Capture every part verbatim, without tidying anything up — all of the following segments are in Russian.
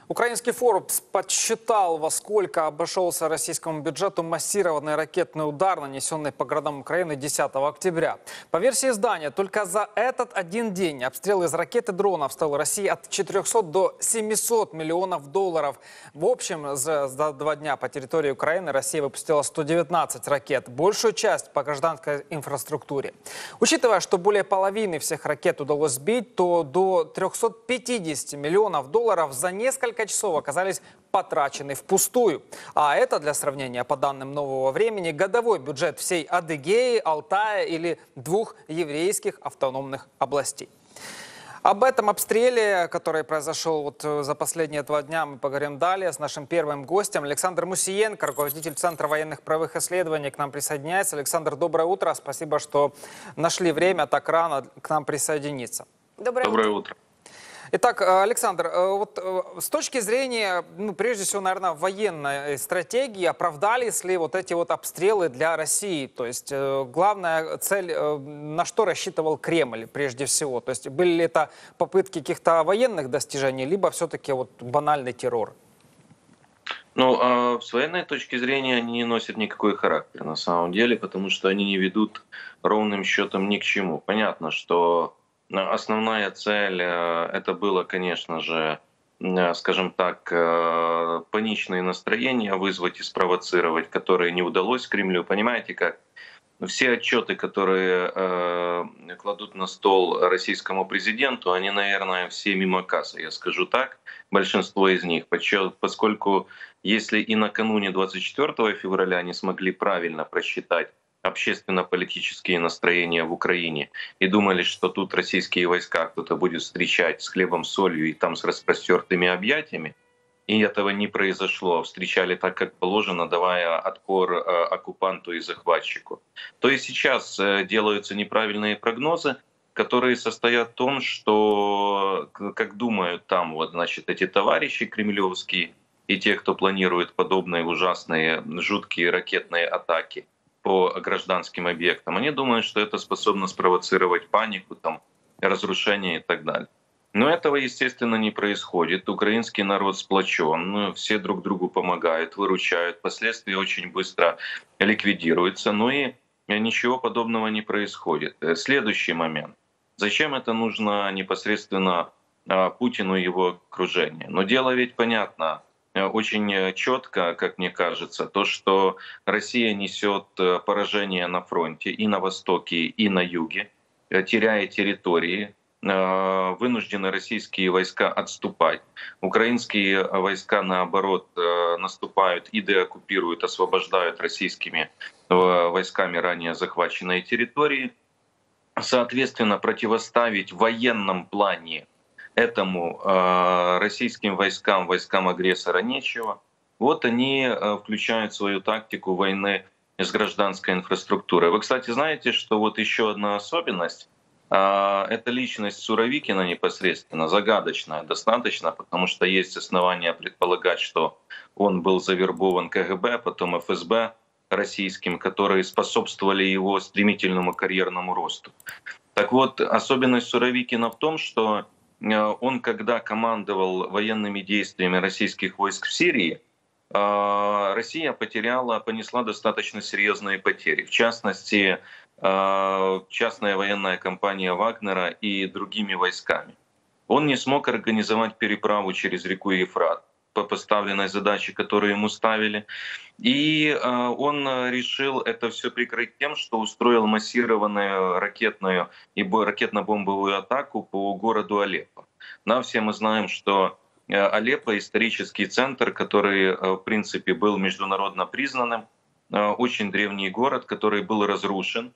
Украинский Forbes подсчитал, во сколько обошелся российскому бюджету массированный ракетный удар, нанесенный по городам Украины десятого октября. По версии издания, только за этот один день обстрел из ракет и дронов стоил России от четырёхсот до семисот миллионов долларов. В общем, за, за два дня по территории Украины Россия выпустила сто девятнадцать ракет, большую часть по гражданской инфраструктуре. Учитывая, что более половины всех ракет удалось сбить, то до трёхсот пятидесяти миллионов долларов за несколько часов оказались потрачены впустую. А это, для сравнения, по данным «Нового времени», годовой бюджет всей Адыгеи, Алтая или двух еврейских автономных областей. Об этом обстреле, который произошел вот за последние два дня, мы поговорим далее с нашим первым гостем. Александр Мусиенко, руководитель Центра военных правовых исследований, к нам присоединяется. Александр, доброе утро. Спасибо, что нашли время так рано к нам присоединиться. Доброе, доброе утро. Итак, Александр, вот с точки зрения, ну, прежде всего, наверное, военной стратегии, оправдались ли вот эти вот обстрелы для России? То есть главная цель, на что рассчитывал Кремль прежде всего? То есть были ли это попытки каких-то военных достижений, либо все-таки вот банальный террор? Ну, а с военной точки зрения они не носят никакой характер на самом деле, потому что они не ведут ровным счетом ни к чему. Понятно, что основная цель это было, конечно же, скажем так, паничные настроения вызвать и спровоцировать, которые не удалось Кремлю. Понимаете как? Все отчеты, которые э, кладут на стол российскому президенту, они, наверное, все мимо кассы, я скажу так, большинство из них, поскольку если и накануне двадцать четвёртого февраля не смогли правильно просчитать общественно-политические настроения в Украине и думали, что тут российские войска кто-то будет встречать с хлебом, солью и там с распростертыми объятиями, и этого не произошло, встречали так, как положено, давая отпор э, оккупанту и захватчику, то и сейчас э, делаются неправильные прогнозы, которые состоят в том, что, как думают там вот, значит, эти товарищи кремлевские и те, кто планирует подобные ужасные, жуткие ракетные атаки по гражданским объектам, они думают, что это способно спровоцировать панику, там, разрушение и так далее. Но этого, естественно, не происходит. Украинский народ сплочен, все друг другу помогают, выручают, последствия очень быстро ликвидируются, но и ничего подобного не происходит. Следующий момент. Зачем это нужно непосредственно Путину и его окружению? Но дело ведь понятно. Очень четко, как мне кажется, то, что Россия несет поражение на фронте и на востоке, и на юге, теряя территории, вынуждены российские войска отступать. Украинские войска, наоборот, наступают и деоккупируют, освобождают российскими войсками ранее захваченные территории. Соответственно, противоставить в военном плане этому э, российским войскам, войскам агрессора нечего. Вот они э, включают свою тактику войны с гражданской инфраструктурой. Вы, кстати, знаете, что вот еще одна особенность э, — это личность Суровикина непосредственно, загадочная достаточно, потому что есть основания предполагать, что он был завербован КГБ, потом эф эс бэ российским, которые способствовали его стремительному карьерному росту. Так вот, особенность Суровикина в том, что он, когда командовал военными действиями российских войск в Сирии, Россия потеряла, понесла достаточно серьезные потери. В частности, частная военная компания Вагнера и другими войсками. Он не смог организовать переправу через реку Ефрат по поставленной задаче, которую ему ставили. И он решил это все прикрыть тем, что устроил массированную ракетную и ракетно-бомбовую атаку по городу Алеппо. Нам все мы знаем, что Алеппо — исторический центр, который, в принципе, был международно признанным, очень древний город, который был разрушен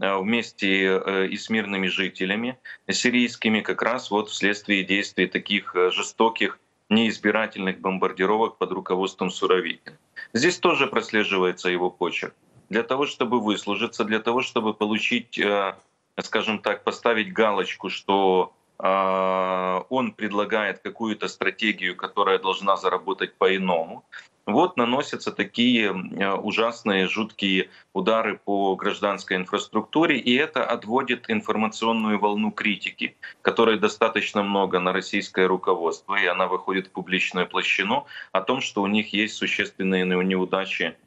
вместе и с мирными жителями сирийскими как раз вот вследствие действий таких жестоких, неизбирательных бомбардировок под руководством Суровикина. Здесь тоже прослеживается его почерк. Для того, чтобы выслужиться, для того, чтобы получить, скажем так, поставить галочку, что он предлагает какую-то стратегию, которая должна заработать по-иному, вот наносятся такие ужасные, жуткие удары по гражданской инфраструктуре, и это отводит информационную волну критики, которой достаточно много на российское руководство, и она выходит в публичную площину о том, что у них есть существенные неудачи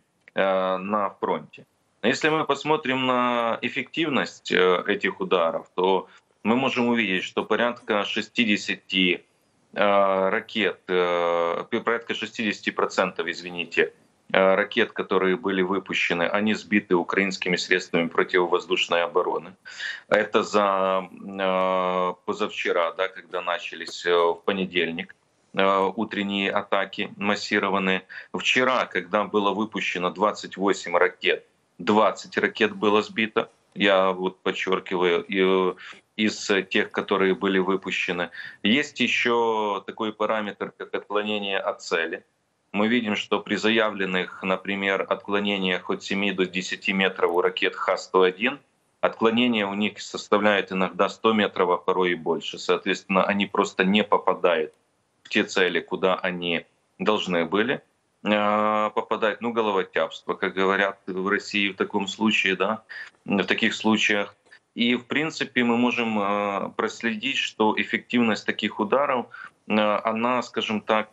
на фронте. Если мы посмотрим на эффективность этих ударов, то мы можем увидеть, что порядка шестидесяти ракет, порядка шестидесяти процентов, извините, ракет, которые были выпущены, они сбиты украинскими средствами противовоздушной обороны. Это за позавчера, да, когда начались в понедельник утренние атаки массированные. Вчера, когда было выпущено двадцать восемь ракет, двадцать ракет было сбито. Я вот подчеркиваю, из тех, которые были выпущены. Есть еще такой параметр, как отклонение от цели. Мы видим, что при заявленных, например, отклонениях от семи до десяти метров у ракет Х сто один, отклонение у них составляет иногда сто метров, а порой и больше. Соответственно, они просто не попадают в те цели, куда они должны были попадать. Ну, головотяпство, как говорят в России в таком случае, да, в таких случаях. И, в принципе, мы можем проследить, что эффективность таких ударов, она, скажем так,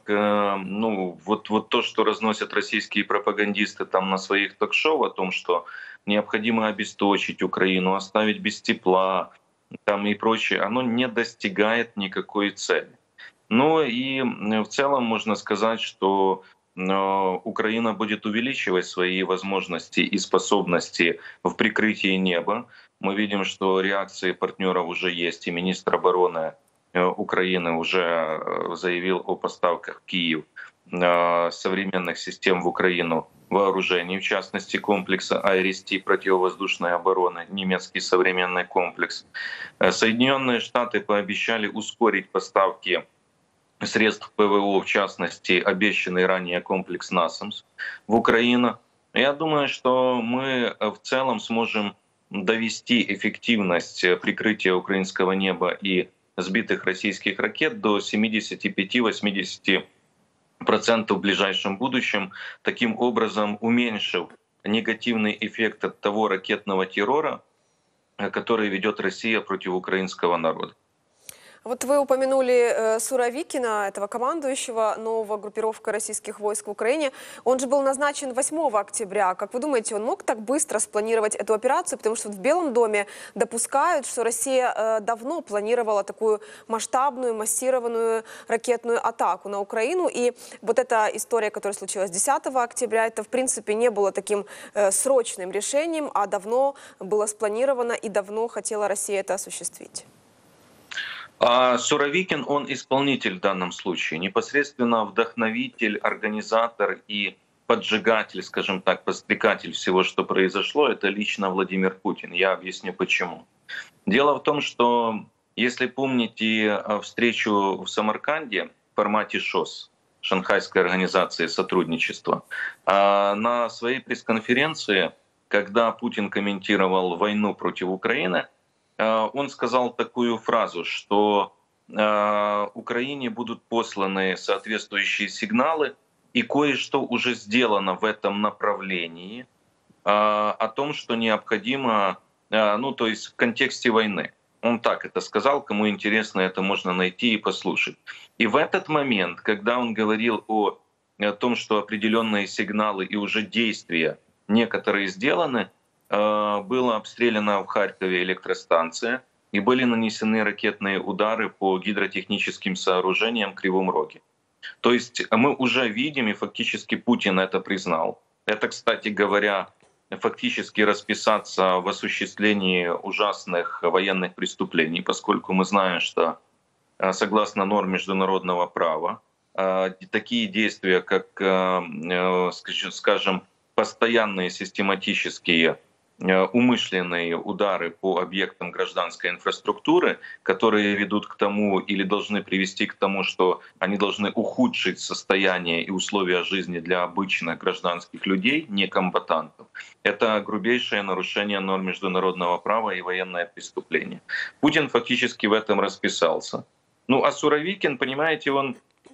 ну, вот, вот то, что разносят российские пропагандисты там на своих ток-шоу о том, что необходимо обесточить Украину, оставить без тепла там и прочее, оно не достигает никакой цели. Ну и в целом можно сказать, что Украина будет увеличивать свои возможности и способности в прикрытии неба. Мы видим, что реакции партнеров уже есть, и министр обороны Украины уже заявил о поставках в Киев современных систем в Украину вооружений, в частности комплекса Айрис-Ти противовоздушной обороны, немецкий современный комплекс. Соединенные Штаты пообещали ускорить поставки средств ПВО, в частности, обещанный ранее комплекс «Насамс» в Украину. Я думаю, что мы в целом сможем довести эффективность прикрытия украинского неба и сбитых российских ракет до семидесяти пяти — восьмидесяти процентов в ближайшем будущем, таким образом уменьшив негативный эффект от того ракетного террора, который ведет Россия против украинского народа. Вот вы упомянули э, Суровикина, этого командующего нового группировка российских войск в Украине. Он же был назначен восьмого октября. Как вы думаете, он мог так быстро спланировать эту операцию? Потому что в Белом доме допускают, что Россия э, давно планировала такую масштабную, массированную ракетную атаку на Украину. И вот эта история, которая случилась десятого октября, это в принципе не было таким э, срочным решением, а давно было спланировано и давно хотела Россия это осуществить. А Суровикин, он исполнитель в данном случае, непосредственно вдохновитель, организатор и поджигатель, скажем так, подстрекатель всего, что произошло, это лично Владимир Путин. Я объясню почему. Дело в том, что, если помните встречу в Самарканде в формате ШОС, Шанхайской организации сотрудничества, на своей пресс-конференции, когда Путин комментировал войну против Украины, он сказал такую фразу, что Украине будут посланы соответствующие сигналы, и кое-что уже сделано в этом направлении, о том, что необходимо, ну то есть в контексте войны. Он так это сказал, кому интересно, это можно найти и послушать. И в этот момент, когда он говорил о, о том, что определенные сигналы и уже действия некоторые сделаны, была обстреляна в Харькове электростанция и были нанесены ракетные удары по гидротехническим сооружениям в Кривом Роге. То есть мы уже видим, и фактически Путин это признал. Это, кстати говоря, фактически расписаться в осуществлении ужасных военных преступлений, поскольку мы знаем, что согласно норм международного права такие действия, как, скажем, постоянные систематические умышленные удары по объектам гражданской инфраструктуры, которые ведут к тому или должны привести к тому, что они должны ухудшить состояние и условия жизни для обычных гражданских людей, не комбатантов, это грубейшее нарушение норм международного права и военное преступление. Путин фактически в этом расписался. Ну а Суровикин, понимаете, он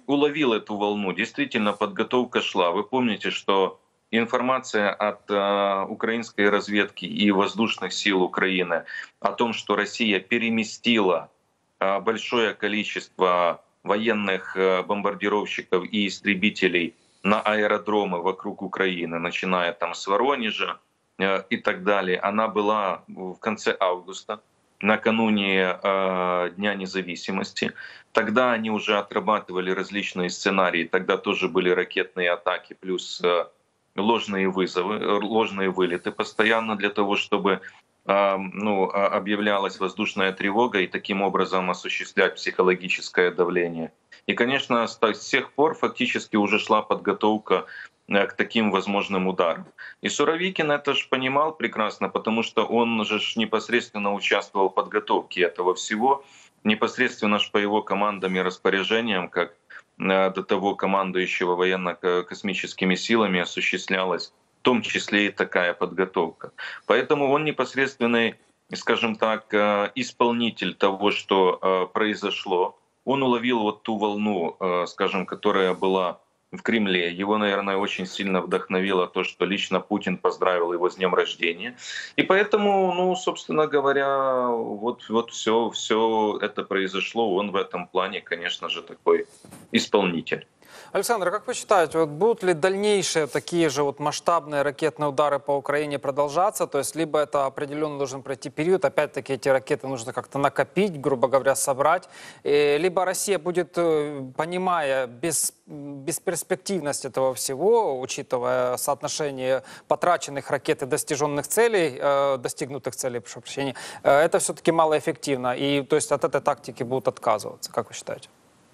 уловил эту волну. Действительно, подготовка шла. Вы помните, что информация от э, украинской разведки и воздушных сил Украины о том, что Россия переместила э, большое количество военных э, бомбардировщиков и истребителей на аэродромы вокруг Украины, начиная там с Воронежа э, и так далее, она была в конце августа, накануне э, Дня независимости. Тогда они уже отрабатывали различные сценарии, тогда тоже были ракетные атаки, плюс э, ложные вызовы, э, ложные вылеты постоянно для того, чтобы э, ну, объявлялась воздушная тревога и таким образом осуществлять психологическое давление. И, конечно, с тех пор фактически уже шла подготовка к таким возможным ударам. И Суровикин это же понимал прекрасно, потому что он же ж непосредственно участвовал в подготовке этого всего, непосредственно ж по его командам и распоряжениям, как до того командующего военно-космическими силами осуществлялась в том числе и такая подготовка. Поэтому он непосредственный, скажем так, исполнитель того, что произошло. Он уловил вот ту волну, скажем, которая была в Кремле. Его, наверное, очень сильно вдохновило то, что лично Путин поздравил его с днем рождения. И поэтому, ну, собственно говоря, вот, вот все, все это произошло. Он в этом плане, конечно же, такой исполнитель. Александр, как вы считаете, вот будут ли дальнейшие такие же вот масштабные ракетные удары по Украине продолжаться? То есть либо это определенно должен пройти период, опять-таки эти ракеты нужно как-то накопить, грубо говоря, собрать, и либо Россия будет, понимая без, бесперспективность этого всего, учитывая соотношение потраченных ракет и достиженных целей, э, достигнутых целей, прошу прощения, э, это все-таки малоэффективно, и то есть от этой тактики будут отказываться, как вы считаете?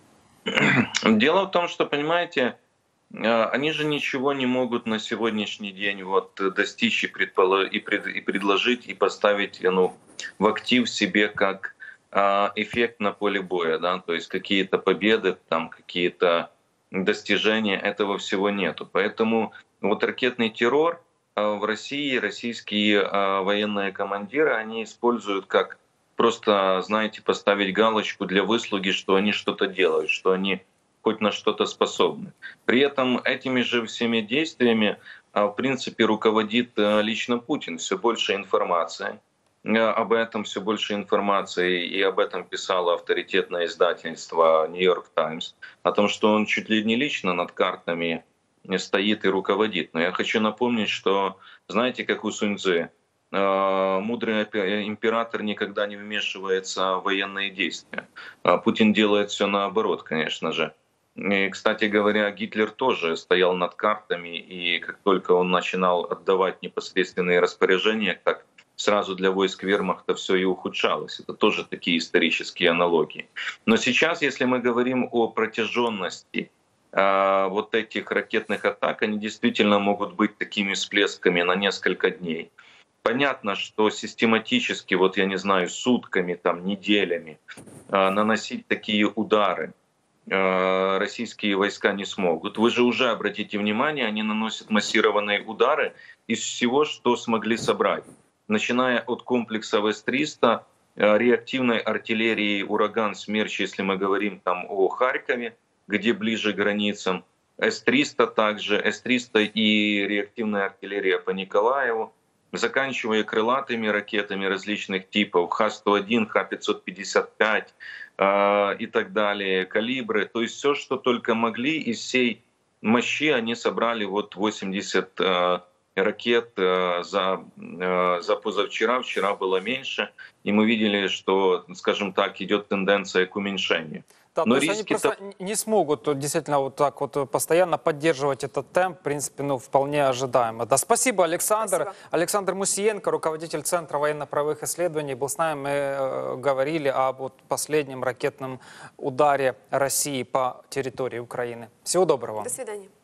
Дело в том, что, понимаете, они же ничего не могут на сегодняшний день вот достичь и, предполо... и, пред... и предложить, и поставить ну, в актив себе как эффект на поле боя, да, то есть какие-то победы, там какие-то достижения, этого всего нету. Поэтому вот ракетный террор в России, российские военные командиры, они используют как просто, знаете, поставить галочку для выслуги, что они что-то делают, что они хоть на что-то способны. При этом этими же всеми действиями, в принципе, руководит лично Путин. Все больше информации об этом, все больше информации, и об этом писало авторитетное издательство «Нью-Йорк Таймс», о том, что он чуть ли не лично над картами стоит и руководит. Но я хочу напомнить, что, знаете, как у Сунь Цзы, мудрый император никогда не вмешивается в военные действия. Путин делает все наоборот, конечно же. И, кстати говоря, Гитлер тоже стоял над картами, и как только он начинал отдавать непосредственные распоряжения, как сразу для войск вермахта все и ухудшалось. Это тоже такие исторические аналогии. Но сейчас, если мы говорим о протяженности вот этих ракетных атак, они действительно могут быть такими всплесками на несколько дней. Понятно, что систематически, вот я не знаю, сутками, там, неделями э, наносить такие удары э, российские войска не смогут. Вы же уже обратите внимание, они наносят массированные удары из всего, что смогли собрать. Начиная от комплекса С триста, э, реактивной артиллерии «Ураган», «Смерч», если мы говорим там о Харькове, где ближе к границам, С триста также, С триста и реактивная артиллерия по Николаеву, заканчивая крылатыми ракетами различных типов, Х сто один, Х пятьсот пятьдесят пять э, и так далее, калибры. То есть все, что только могли, из всей мощи они собрали вот восемьдесят э, ракет э, за, э, за позавчера, вчера было меньше, и мы видели, что, скажем так, идет тенденция к уменьшению. Да, Но то есть они риски просто не смогут действительно вот так вот постоянно поддерживать этот темп, в принципе, ну, вполне ожидаемо. Да, спасибо, Александр. Спасибо. Александр Мусиенко, руководитель Центра военно-правовых исследований, был с нами. Мы э, говорили об вот последнем ракетном ударе России по территории Украины. Всего доброго. До свидания.